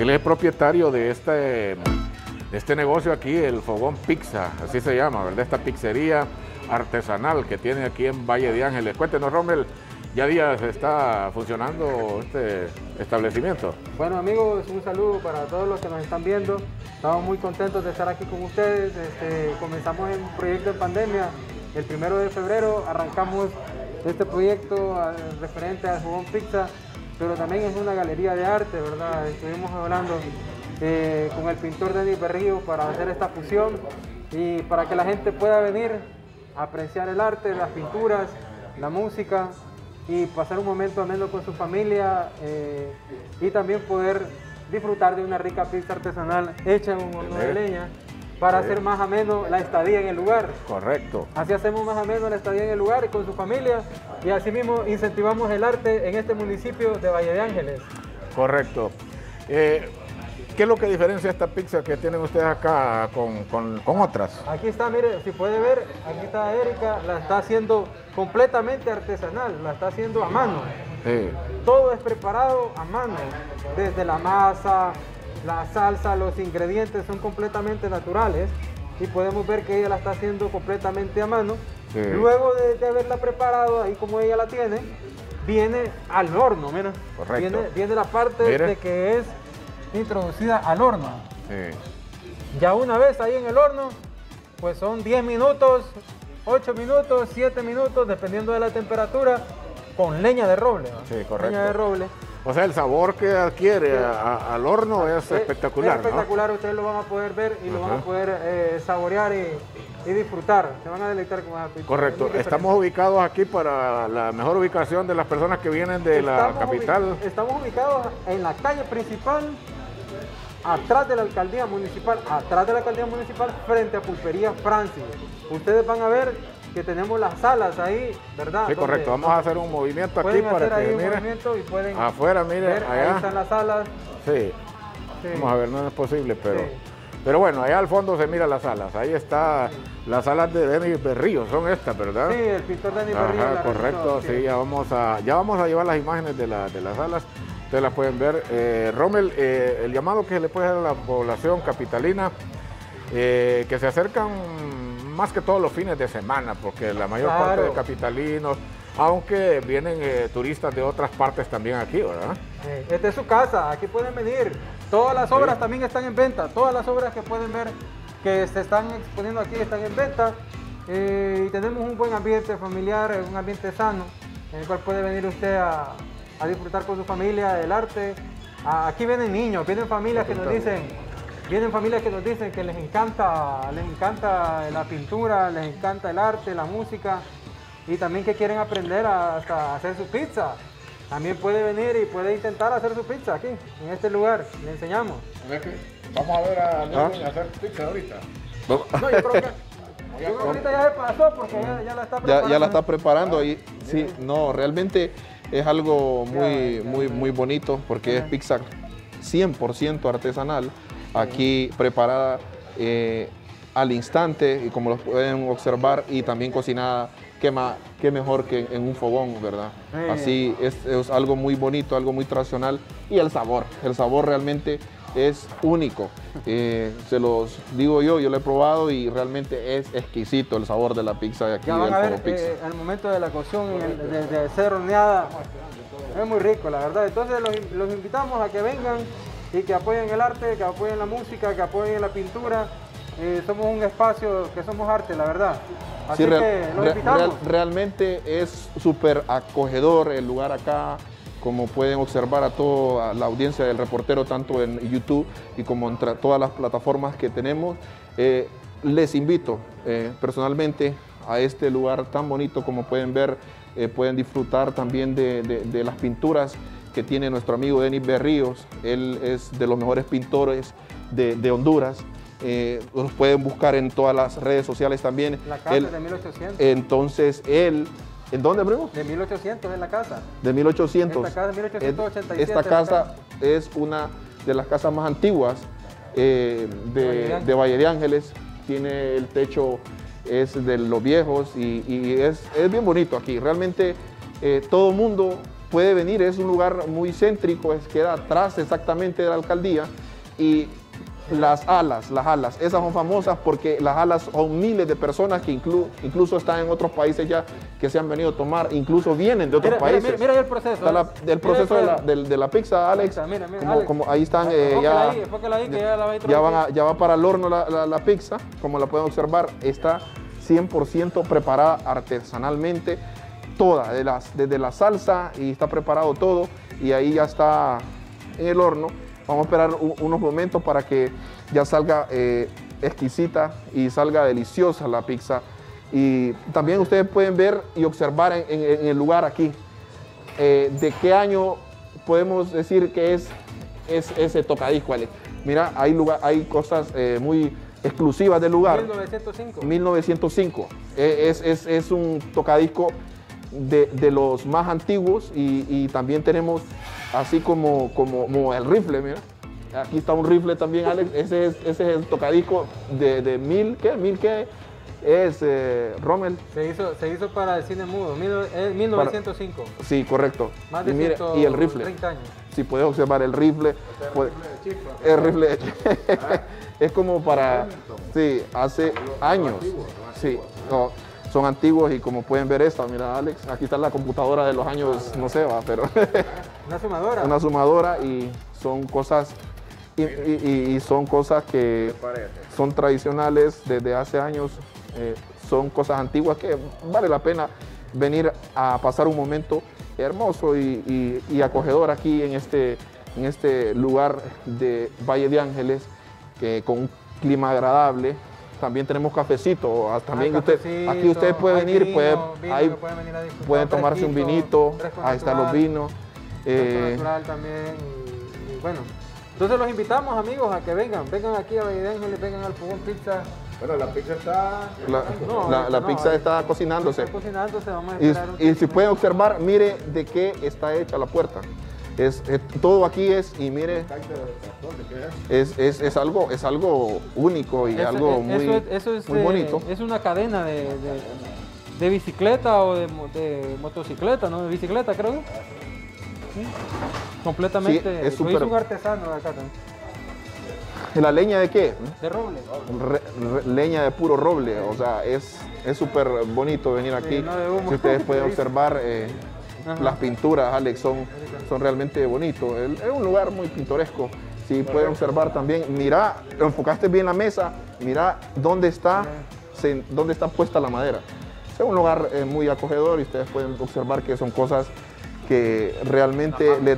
que él es propietario de este negocio aquí, el Fogón Pizza, así se llama, ¿verdad? Esta pizzería artesanal que tiene aquí en Valle de Ángeles. Cuéntenos, Rommel, ¿ya días está funcionando este establecimiento? Bueno, amigos, un saludo para todos los que nos están viendo. Estamos muy contentos de estar aquí con ustedes. Comenzamos el proyecto en pandemia. El 1 de febrero arrancamos este proyecto referente al Fogón Pizza, pero también es una galería de arte, ¿verdad? Estuvimos hablando con el pintor Denis Berrío para hacer esta fusión y para que la gente pueda venir a apreciar el arte, las pinturas, la música y pasar un momento ameno con su familia y también poder disfrutar de una rica pizza artesanal hecha en un horno de leña para hacer más ameno la estadía en el lugar. Correcto. Así hacemos más ameno la estadía en el lugar y con su familia y así mismo incentivamos el arte en este municipio de Valle de Ángeles. Correcto. ¿Qué es lo que diferencia esta pizza que tienen ustedes acá con otras? Aquí está, mire, si puede ver, aquí está Erika, la está haciendo completamente artesanal, la está haciendo a mano. Sí. Todo es preparado a mano, desde la masa, la salsa, los ingredientes son completamente naturales y podemos ver que ella la está haciendo completamente a mano. Sí. Luego de haberla preparado, ahí como ella la tiene, viene al horno, mira. Correcto. Viene la parte de que es introducida al horno. Sí. Ya una vez ahí en el horno, pues son 10 minutos, 8 minutos, 7 minutos, dependiendo de la temperatura, con leña de roble, ¿no? Sí, correcto. Leña de roble. O sea, el sabor que adquiere al horno es espectacular, es espectacular, ¿no? Ustedes lo van a poder ver y lo van a poder saborear y disfrutar. Se van a deleitar con esa pizza. Correcto. Estamos ubicados aquí para la mejor ubicación de las personas que vienen de la capital. Estamos ubicados en la calle principal, atrás de la alcaldía municipal, frente a Pulpería Francis. Ustedes van a ver que tenemos las salas ahí, ¿verdad? Sí, correcto. Vamos a hacer un movimiento aquí para que miren. Y pueden afuera, miren, allá. Ahí están las salas. Sí. Vamos a ver, no es posible, pero bueno, allá al fondo se miran las salas. Ahí está las salas de Denis Berrío, son estas, ¿verdad? Sí, el pintor Denis Berrío. Ajá, correcto, sí, ya vamos a llevar las imágenes de las salas. Ustedes las pueden ver. Rommel, el llamado que se le puede dar a la población capitalina, que se acercan más que todos los fines de semana, porque la mayor parte de capitalinos, aunque vienen turistas de otras partes también aquí, ¿verdad? Esta es su casa, aquí pueden venir. Todas las obras también están en venta, todas las obras que pueden ver que se están exponiendo aquí están en venta. Y tenemos un buen ambiente familiar, un ambiente sano, en el cual puede venir usted a disfrutar con su familia del arte. Aquí vienen niños, vienen familias que nos dicen que les encanta la pintura, les encanta el arte, la música y también que quieren aprender hasta hacer su pizza. También puede venir y puede intentar hacer su pizza aquí, en este lugar, le enseñamos. Vamos a ver a Luis hacer pizza ahorita. No, yo creo que ahorita ya se pasó porque ya la está preparando. Ya la está preparando ahí. Sí, no, realmente es algo muy bonito porque es pizza 100% artesanal, aquí preparada al instante y como lo pueden observar y también cocinada, qué mejor que en un fogón, ¿verdad? Así es algo muy bonito, algo muy tradicional y el sabor realmente es único. Se los digo yo lo he probado y realmente es exquisito el sabor de la pizza de aquí del Fogón Pizza. Al momento de la cocción, de ser horneada, es muy rico, la verdad. Entonces los invitamos a que vengan y que apoyen el arte, que apoyen la música, que apoyen la pintura. Somos un espacio que somos arte, la verdad. Así que los invitamos. Realmente es súper acogedor el lugar acá. Como pueden observar a toda la audiencia del reportero, tanto en YouTube y como en todas las plataformas que tenemos, les invito personalmente a este lugar tan bonito. Como pueden ver, pueden disfrutar también de las pinturas que tiene nuestro amigo Denis Berríos. Él es de los mejores pintores de Honduras. Los pueden buscar en todas las redes sociales también. La casa es de 1800. Entonces él... ¿En dónde, primo? De 1800 es la casa. De 1800. Esta casa de 1887. Esta casa es una de las casas más antiguas de Valle de Ángeles. Tiene el techo, es de los viejos y es bien bonito aquí. Realmente todo el mundo puede venir, es un lugar muy céntrico, queda atrás exactamente de la alcaldía, y las alas, esas son famosas porque las alas son miles de personas que incluso están en otros países ya, que se han venido a tomar, incluso vienen de otros países. Mira el proceso. Está el proceso de la pizza, Alex. Mira, como ahí están, ya va para el horno la pizza, como la pueden observar, está 100% preparada artesanalmente, toda, desde la salsa, y está preparado todo, y ahí ya está en el horno. Vamos a esperar unos momentos para que ya salga exquisita y salga deliciosa la pizza. Y también ustedes pueden ver y observar en el lugar aquí de qué año podemos decir que es ese tocadisco, Alex. Mira, hay cosas muy exclusivas del lugar. 1905. 1905. Es un tocadisco de los más antiguos, y también tenemos así como el rifle, mira. Aquí está un rifle también, Alex. Ese es el tocadisco de ¿mil qué? Es Rommel. Se hizo para el cine mudo, 1905. Sí, correcto. Más de y el rifle. 30 años. Si puedes observar el rifle. El rifle es como para, sí, hace años. Sí, no, son antiguos, y como pueden ver esta, mira, Alex, aquí está la computadora de los años, no sé, pero una sumadora. Una sumadora, y son cosas y son cosas que son tradicionales desde hace años, son cosas antiguas que vale la pena venir a pasar un momento hermoso y acogedor aquí en este lugar de Valle de Ángeles, con un clima agradable. También tenemos cafecito, también aquí usted puede venir, pueden tomarse un vinito, ahí están los vinos. Natural también, y bueno, entonces los invitamos, amigos, a que vengan aquí a Valle de Ángeles, vengan al Fogón Pizza. Bueno, la pizza está... La pizza está cocinándose. Vamos a esperar y si pueden observar, mire de qué está hecha la puerta. Todo aquí y mire, es algo único y algo muy bonito. Es una cadena de bicicleta o de motocicleta, ¿no? De bicicleta, creo. ¿Sí? Completamente. Sí, lo hizo un artesano de acá también. ¿La leña de qué? De roble. Leña de puro roble, o sea, es súper bonito venir aquí. Sí, no de humo. Si ustedes pueden observar las pinturas, Alex, son realmente bonitos. Es un lugar muy pintoresco. Si pueden observar también, mira, enfocaste bien la mesa, mira dónde está puesta la madera. Es un lugar muy acogedor, y ustedes pueden observar que son cosas que realmente les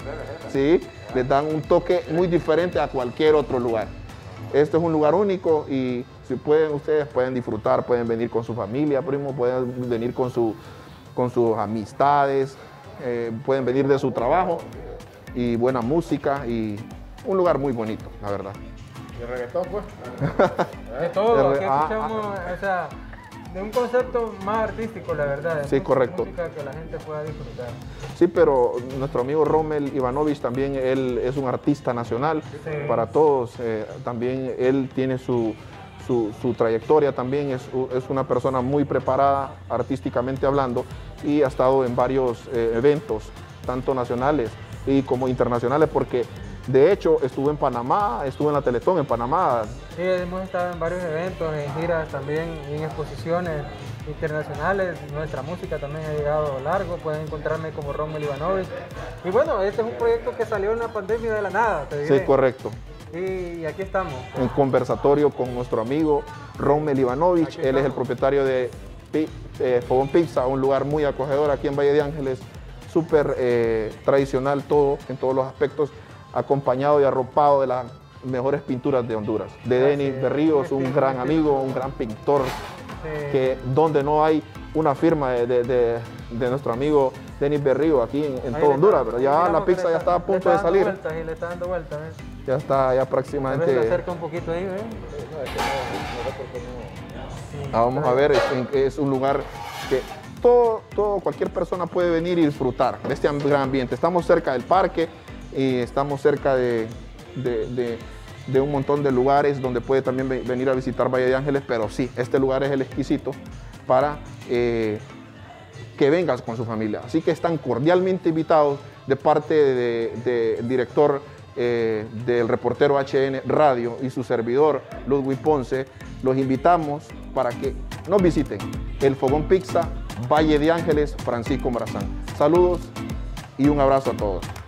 dan un toque muy diferente a cualquier otro lugar. Este es un lugar único, y si pueden, ustedes pueden disfrutar, pueden venir con su familia, primo, pueden venir con sus amistades, pueden venir de su trabajo, y buena música, y un lugar muy bonito, la verdad. ¿Y el reggaetón, pues? De todo, aquí escuchamos, o sea, de un concepto más artístico, la verdad. Sí, correcto. Música que la gente pueda disfrutar. Sí, pero nuestro amigo Rommel Ivanovich también, él es un artista nacional, sí, para todos. También él tiene su trayectoria, también es una persona muy preparada artísticamente hablando, y ha estado en varios eventos, tanto nacionales y como internacionales, porque de hecho estuvo en Panamá, estuvo en la Teletón en Panamá. Sí, hemos estado en varios eventos, en giras también, en exposiciones internacionales. Nuestra música también ha llegado largo, pueden encontrarme como Rommel Ivanovich. Y bueno, este es un proyecto que salió en la pandemia de la nada, te diré. Sí, correcto. Y aquí estamos. En conversatorio con nuestro amigo Rommel Ivanovich. Él es el propietario de Fogón Pizza, un lugar muy acogedor aquí en Valle de Ángeles, súper tradicional todo, en todos los aspectos, acompañado y arropado de las mejores pinturas de Honduras. De Denis Berríos, un gran amigo, un gran pintor, que donde no hay una firma de nuestro amigo Denis Berríos aquí en todo Honduras, pero ya la pizza ya está a punto de salir. Y le está dando vueltas, ya está, ya próximamente. Se acerca un poquito ahí, Vamos a ver, es un lugar que cualquier persona puede venir y disfrutar de este gran ambiente. Estamos cerca del parque y estamos cerca de un montón de lugares donde puede también venir a visitar Valle de Ángeles, pero sí, este lugar es el exquisito para que vengan con su familia. Así que están cordialmente invitados de parte del director del Reportero HN Radio y su servidor Ludwig Ponce. Los invitamos para que nos visiten el Fogón Pizza, Valle de Ángeles, Francisco Morazán. Saludos y un abrazo a todos.